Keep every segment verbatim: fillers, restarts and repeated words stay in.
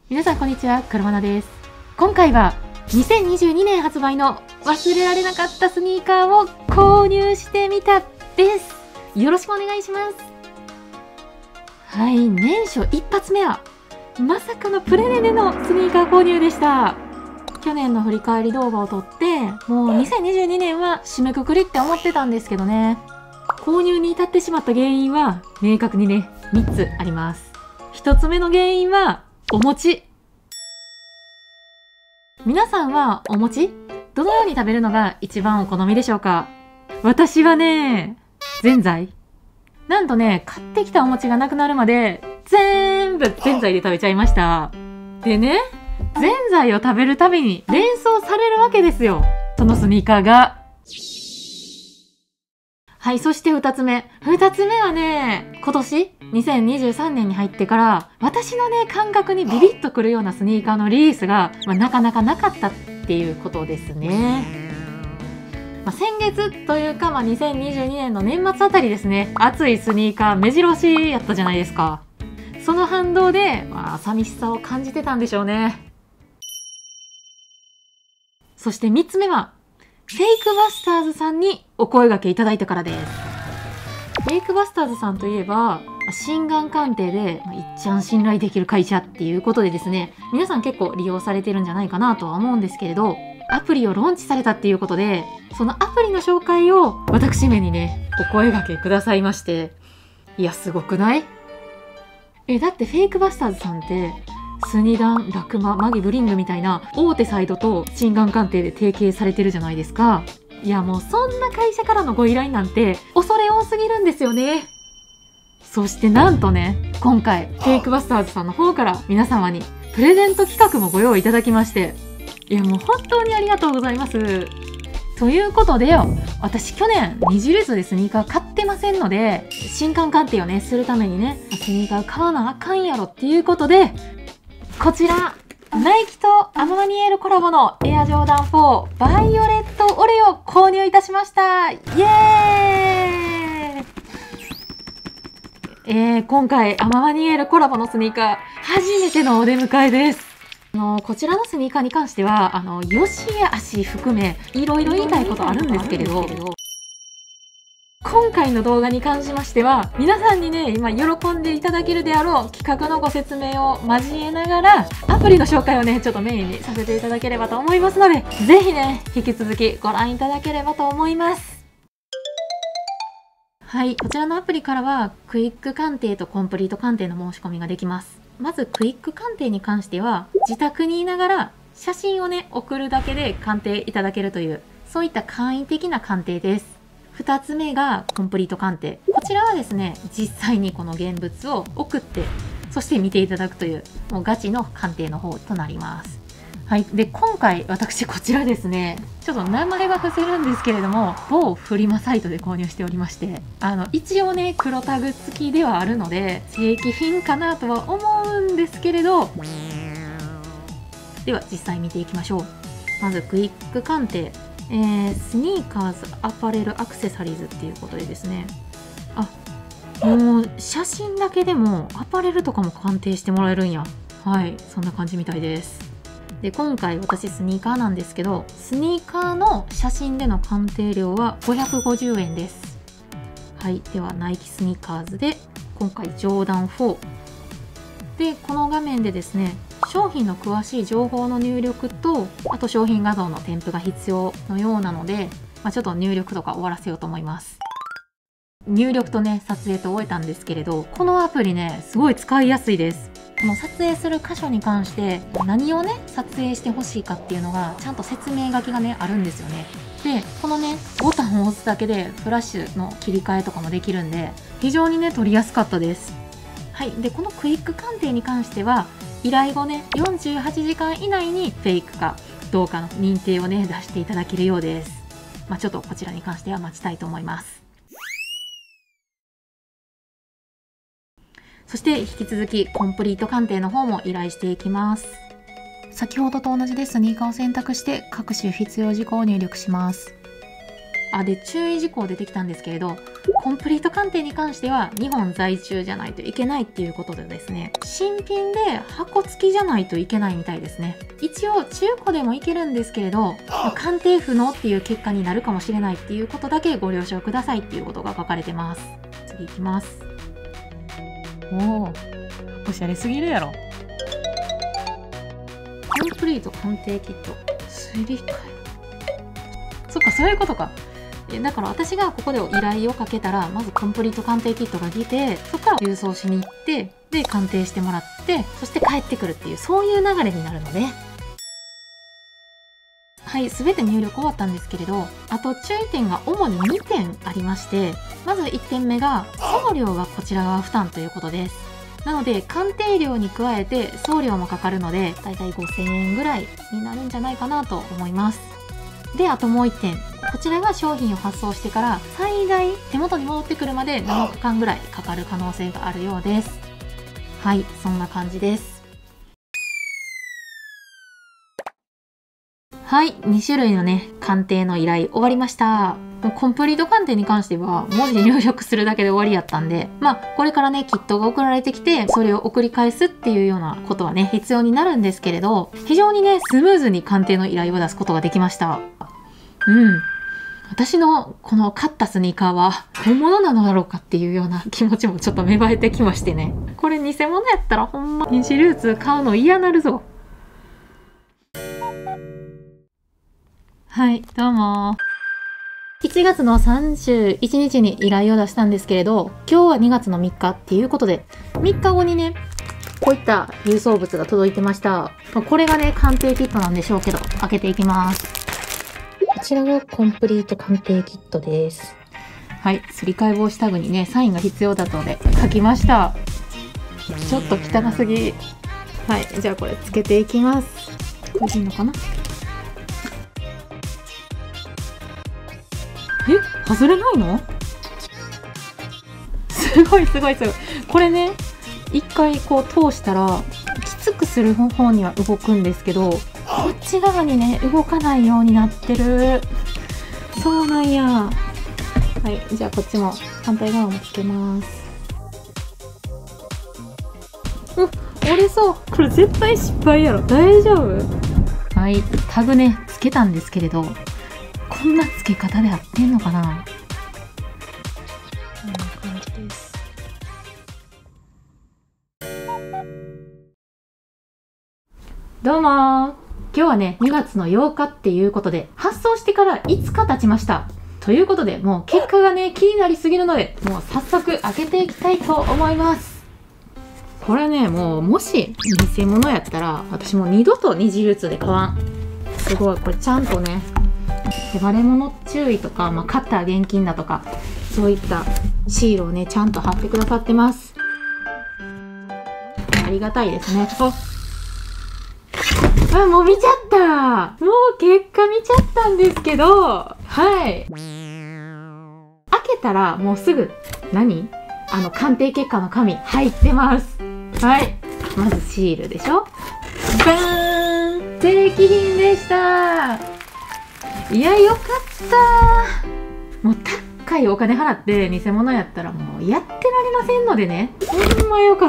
皆さんこんにちは、くるまなです。今回はにせんにじゅうにねん発売の忘れられなかったスニーカーを購入してみたです。よろしくお願いします。はい、年初一発目はまさかのプレネでのスニーカー購入でした。去年の振り返り動画を撮ってもうにせんにじゅうにねんは締めくくりって思ってたんですけどね、購入に至ってしまった原因は明確にねみっつあります。ひとつめの原因はお餅。皆さんはお餅どのように食べるのが一番お好みでしょうか？私はね、ぜんざい。なんとね、買ってきたお餅がなくなるまで全部ぜんざいで食べちゃいました。でね、ぜんざいを食べるたびに連想されるわけですよ、そのスニーカーが。はい、そしてふたつめ。ふたつめはね、今年にせんにじゅうさんねんに入ってから私のね感覚にビビッとくるようなスニーカーのリリースが、まあ、なかなかなかったっていうことですね。まあ、先月というか、まあ、にせんにじゅうにねんの年末あたりですね、熱いスニーカー目白押しやったじゃないですか。その反動で、まあ、寂しさを感じてたんでしょうね。そしてみっつめはフェイクバスターズさんにお声掛けいただいたからです。フェイクバスターズさんといえば心眼鑑定でいっちゃん信頼できる会社っていうことでですね、皆さん結構利用されてるんじゃないかなとは思うんですけれど、アプリをローンチされたっていうことで、そのアプリの紹介を私めにねお声掛けくださいまして、いやすごくない？えだってフェイクバスターズさんってスニダン、ラクマ、マギブリングみたいな大手サイトと心眼鑑定で提携されてるじゃないですか。いやもうそんな会社からのご依頼なんて恐れ多すぎるんですよね。そしてなんとね、今回フェイクバスターズさんの方から皆様にプレゼント企画もご用意いただきまして、いやもう本当にありがとうございます。ということでよ、私去年二次列でスニーカー買ってませんので、心眼鑑定をねするためにねスニーカー買わなあかんやろっていうことで、こちらナイキとアマニエルコラボのエアジョーダンフォーバイオレットオレを購入いたしました。イエーイ。えー、今回アマニエルコラボのスニーカー初めてのお出迎えです。あのこちらのスニーカーに関してはあのよしあし含めいろいろ言いたいことあるんですけれど、今回の動画に関しましては皆さんにね今喜んでいただけるであろう企画のご説明を交えながらアプリの紹介をねちょっとメインにさせていただければと思いますので、ぜひね引き続きご覧いただければと思います。はい、こちらのアプリからはクイック鑑定とコンプリート鑑定の申し込みができます。まずクイック鑑定に関しては自宅にいながら写真をね送るだけで鑑定いただけるという、そういった簡易的な鑑定です。ふたつめがコンプリート鑑定。こちらはですね、実際にこの現物を送って、そして見ていただくという、もうガチの鑑定の方となります。はい。で、今回私こちらですね、ちょっと名前が伏せるんですけれども、某フリマサイトで購入しておりまして、あの、一応ね、黒タグ付きではあるので、正規品かなとは思うんですけれど、では実際見ていきましょう。まずクイック鑑定。えー、スニーカーズアパレルアクセサリーズっていうことでですね、あ、もう写真だけでもアパレルとかも鑑定してもらえるんや。はい、そんな感じみたいです。で、今回私スニーカーなんですけど、スニーカーの写真での鑑定料はごひゃくごじゅうえんです。はい、ではナイキスニーカーズで今回ジョーダンフォーで、この画面でですね商品の詳しい情報の入力と、あと商品画像の添付が必要のようなので、まあ、ちょっと入力とか終わらせようと思います。入力とね撮影と終えたんですけれど、このアプリねすごい使いやすいです。この撮影する箇所に関して何をね撮影してほしいかっていうのがちゃんと説明書きがねあるんですよね。でこのねボタンを押すだけでフラッシュの切り替えとかもできるんで、非常にね撮りやすかったです。はい。でこのクイック鑑定に関しては依頼後ねよんじゅうはちじかん以内にフェイクかどうかの認定をね出していただけるようです。まあ、ちょっとこちらに関しては待ちたいと思います。そして引き続きコンプリート鑑定の方も依頼していきます。先ほどと同じでスニーカーを選択して各種必要事項を入力します。 あ、で、注意事項出てきたんですけれど、コンプリート鑑定に関しては日本在住じゃないといけないっていうことでですね、新品で箱付きじゃないといけないみたいですね。一応中古でもいけるんですけれど、鑑定不能っていう結果になるかもしれないっていうことだけご了承くださいっていうことが書かれてます。次いきます。おお、おしゃれすぎるやろ。コンプリート鑑定キット、推理会。そっか、そういうことか。だから私がここで依頼をかけたら、まずコンプリート鑑定キットが来て、そこから郵送しに行って、で、鑑定してもらって、そして帰ってくるっていう、そういう流れになるので、はい、すべて入力終わったんですけれど、あと注意点が主ににてんありまして、まずいってんめが、送料がこちら側負担ということです。なので、鑑定料に加えて送料もかかるので、だいたいごせんえんぐらいになるんじゃないかなと思います。で、あともういってん。こちらが商品を発送してから最大手元に戻ってくるまでなのかかんぐらいかかる可能性があるようです。はい、そんな感じです。はい、にしゅるいのね、鑑定の依頼終わりました。コンプリート鑑定に関しては文字入力するだけで終わりやったんで、まあこれからね、キットが送られてきてそれを送り返すっていうようなことはね、必要になるんですけれど、非常にね、スムーズに鑑定の依頼を出すことができました。うん。私のこの買ったスニーカーは本物なのだろうかっていうような気持ちもちょっと芽生えてきましてね。これ偽物やったらほんま、品種流通買うの嫌なるぞ。はい、どうも。いちがつのさんじゅういちにちに依頼を出したんですけれど、今日はにがつのみっかっていうことで、みっかごにね、こういった郵送物が届いてました。これがね、鑑定キットなんでしょうけど、開けていきます。こちらがコンプリート鑑定キットです。はい、すり替え防止タグにね、サインが必要だったので書きました。ちょっと汚すぎ。はい、じゃあこれつけていきます。これでいいのかな？え、外れないの？すごいすごいすごい。これね、一回こう通したら、きつくする方には動くんですけど、こっち側にね、動かないようになってる。そうなんや。はい、じゃあこっちも反対側もつけます。うっ、折れそう。これ絶対失敗やろ。大丈夫？はい、タグね、つけたんですけれど、こんなつけ方で合ってんのかな？こんな感じです。どうもー。今日はね、にがつのようかっていうことで、発送してからいつか経ちました。ということで、もう結果がね、気になりすぎるので、もう早速開けていきたいと思います。これね、もうもし偽物やったら、私もう二度と二次流通で買わん。すごい、これちゃんとね、手バレ物注意とか、まあ、カッター現金だとか、そういったシールをね、ちゃんと貼ってくださってます。ありがたいですね。あ、もう見ちゃった。もう結果見ちゃったんですけど、はい。開けたらもうすぐ、何？あの、鑑定結果の紙入ってます。はい。まずシールでしょ？バーン！正規品でした。いや、よかった。もう高いお金払って偽物やったらもうやってられませんのでね。ほんまよかった。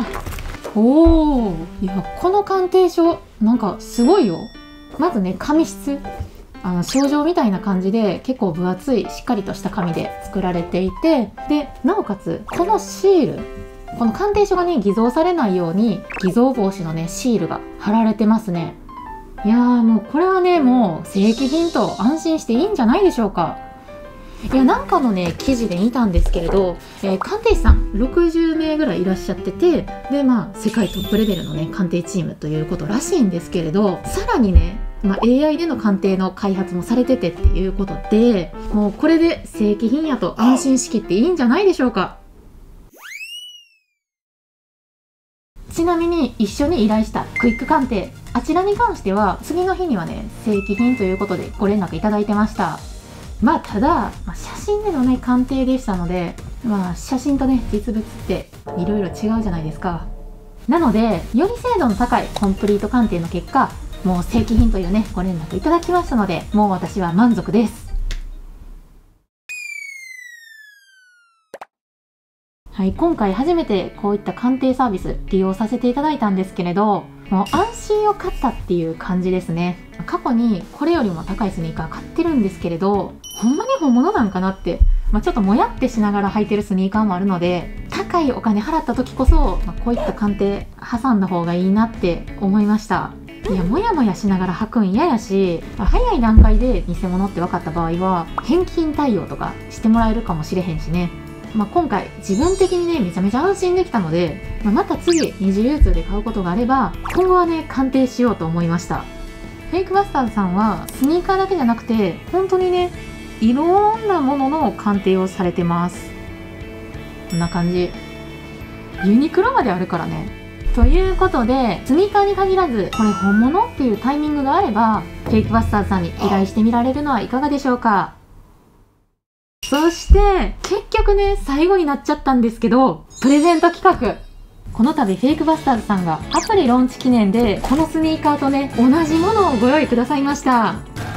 おお、いや、この鑑定書なんかすごいよ。まずね、紙質、あの賞状みたいな感じで結構分厚いしっかりとした紙で作られていて、でなおかつこのシール、この鑑定書がね偽造されないように偽造防止のねシールが貼られてますね。いやー、もうこれはね、もう正規品と安心していいんじゃないでしょうか。いや、なんかのね、記事で見たんですけれど、えー、鑑定士さんろくじゅうめいぐらいいらっしゃってて、で、まあ、世界トップレベルのね、鑑定チームということらしいんですけれど、さらにね、まあ、エーアイ での鑑定の開発もされててっていうことで、もうこれで正規品やと安心しきっていいんじゃないでしょうか。ちなみに一緒に依頼したクイック鑑定、あちらに関しては次の日にはね、正規品ということでご連絡いただいてました。まあただ、まあ、写真でのね鑑定でしたので、まあ写真とね実物っていろいろ違うじゃないですか。なのでより精度の高いコンプリート鑑定の結果、もう正規品というねご連絡いただきましたので、もう私は満足です。 はい、今回初めてこういった鑑定サービス利用させていただいたんですけれど、もう安心を買ったっていう感じですね。過去にこれよりも高いスニーカー買ってるんですけれど、ほんまに本物なんかなって、まあ、ちょっともやってしながら履いてるスニーカーもあるので、高いお金払った時こそ、まあ、こういった鑑定挟んだ方がいいなって思いました。いや、もやもやしながら履くん嫌やし、まあ、早い段階で偽物って分かった場合は返金対応とかしてもらえるかもしれへんしね。まあ、今回自分的にねめちゃめちゃ安心できたので、まあ、また次二次流通で買うことがあれば今後はね鑑定しようと思いました。フェイクバスターズさんはスニーカーだけじゃなくて本当にねいろんなものの鑑定をされてます。こんな感じ。ユニクロまであるからね。ということでスニーカーに限らずこれ本物っていうタイミングがあればフェイクバスターズさんに依頼してみられるのはいかがでしょうか。そして結局ね最後になっちゃったんですけど、プレゼント企画。この度フェイクバスターズさんがアプリローンチ記念でこのスニーカーとね同じものをご用意くださいました。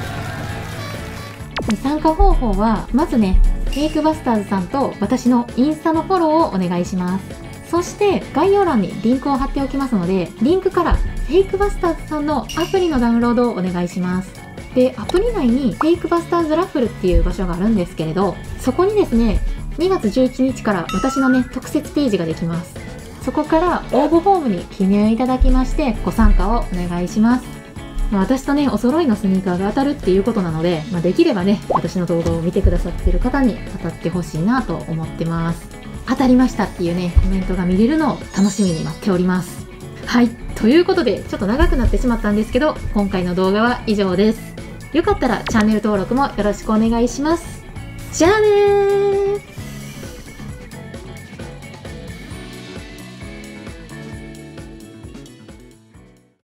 参加方法はまずねフェイクバスターズさんと私のインスタのフォローをお願いします。そして概要欄にリンクを貼っておきますので、リンクからフェイクバスターズさんのアプリのダウンロードをお願いします。で、アプリ内にフェイクバスターズラッフルっていう場所があるんですけれど、そこにですねにがつじゅういちにちから私のね特設ページができます。そこから応募フォームに記入いただきましてご参加をお願いします。まあ、私とねお揃いのスニーカーが当たるっていうことなので、まあ、できればね私の動画を見てくださっている方に当たってほしいなと思ってます。当たりましたっていうねコメントが見れるのを楽しみに待っております。はい、ということでちょっと長くなってしまったんですけど、今回の動画は以上です。よかったらチャンネル登録もよろしくお願いします。じゃあねー。